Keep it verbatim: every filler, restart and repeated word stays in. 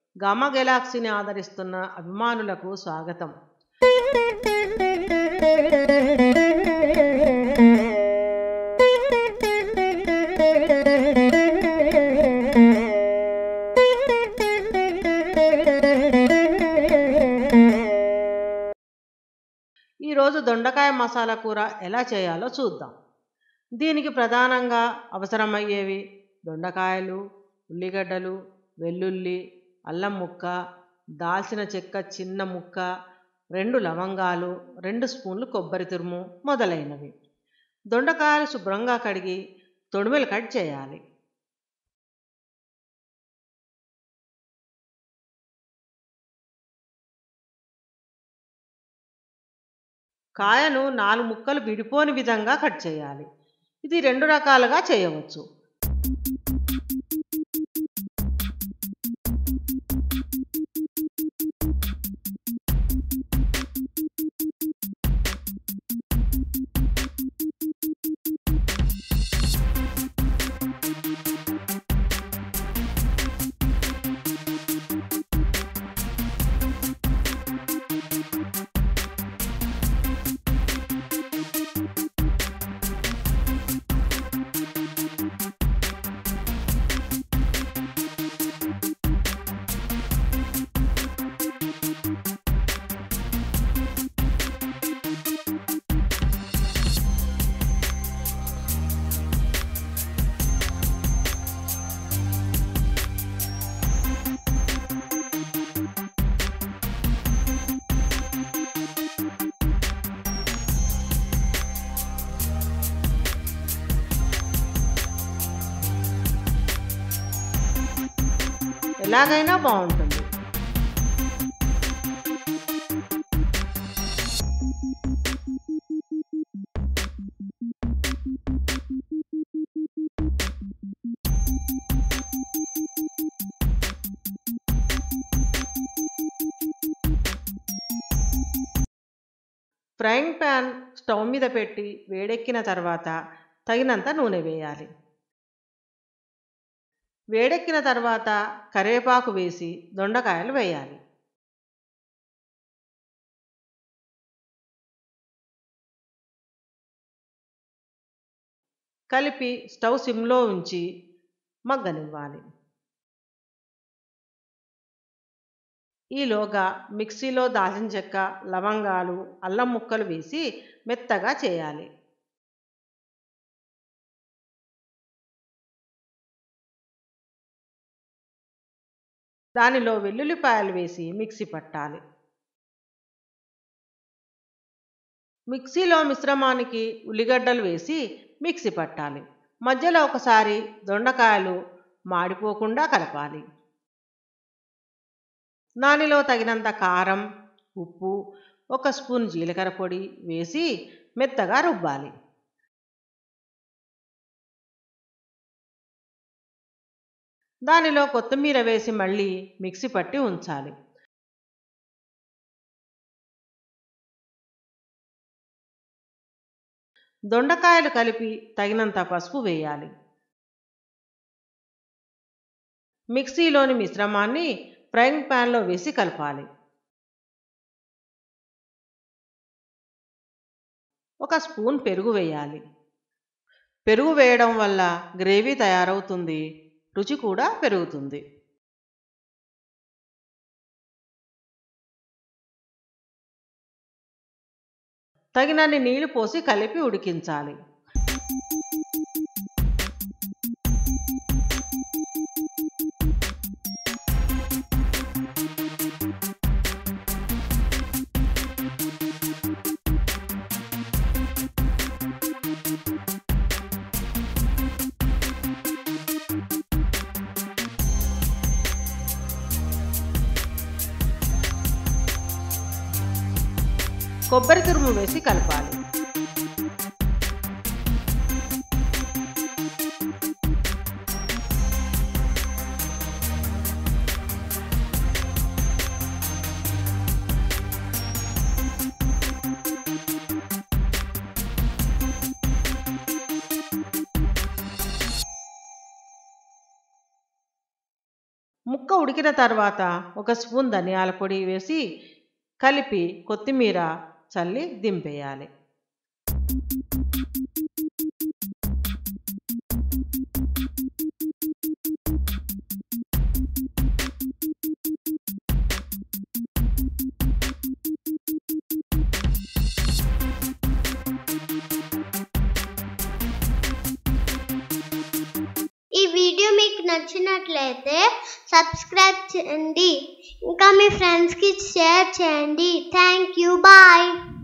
Gamma గెలాక్సీని ఆదరిస్తున్న అభిమానులకు స్వాగతం. ఈరోజు దొండకాయ మసాలా కూర ఎలా చేయాలో చూద్దాం. దీనికి ప్రధానంగా అవసరమయ్యేవి దొండకాయలు, ఉల్లిగడ్డలు, వెల్లుల్లి, అల్లం ముక్క, దాల్చిన చెక్క చిన్న ముక్క, రెండు లవంగాలు, రెండు స్పూన్లు కొబ్బరి తురుము మొదలైనవి. దొండకాయలు శుభ్రంగా కడిగి తొడిమెలు కట్ చేయాలి. కాయను నాలుగు ముక్కలు విడిపోని విధంగా కట్ చేయాలి. ఇది రెండు రకాలుగా చేయవచ్చు. ఎలాగైనా బాగుంటుంది. ఫ్రైయింగ్ ప్యాన్ స్టవ్ మీద పెట్టి వేడెక్కిన తర్వాత తగినంత నూనె వేయాలి. వేడెక్కిన తర్వాత కరివేపాకు వేసి దొండకాయలు వేయాలి. కలిపి స్టవ్ సిమ్లో ఉంచి మగ్గనివ్వాలి. ఈలోగా మిక్సీలో దాల్చిన చెక్క, లవంగాలు, అల్లం ముక్కలు వేసి మెత్తగా చేయాలి. దానిలో వెల్లుల్లిపాయలు వేసి మిక్సీ పట్టాలి. మిక్సీలో మిశ్రమానికి ఉల్లిగడ్డలు వేసి మిక్సీ పట్టాలి. మధ్యలో ఒకసారి దొండకాయలు మాడిపోకుండా కలపాలి. దానిలో తగినంత కారం, ఉప్పు, ఒక స్పూన్ జీలకర్ర పొడి వేసి మెత్తగా రుబ్బాలి. దానిలో కొత్తిమీర వేసి మళ్ళీ మిక్సీ పట్టి ఉంచాలి. దొండకాయలు కలిపి తగినంత పసుపు వేయాలి. మిక్సీలోని మిశ్రమాన్ని ఫ్రైయింగ్ ప్యాన్లో వేసి కలపాలి. ఒక స్పూన్ పెరుగు వేయాలి. పెరుగు వేయడం వల్ల గ్రేవీ తయారవుతుంది, రుచి కూడా పెరుగుతుంది. తగినన్ని నీళ్లు పోసి కలిపి ఉడికించాలి. కొబ్బరి తురుము వేసి కలపాలి. ముక్క ఉడికిన తర్వాత ఒక స్పూన్ ధనియాల పొడి వేసి కలిపి కొత్తిమీర చల్లి దింపేయాలి. ఈ వీడియో మీకు నచ్చినట్లయితే సబ్స్క్రైబ్ చేయండి, ఇంకా మీ ఫ్రెండ్స్కి షేర్ చేయండి. Thank you, bye.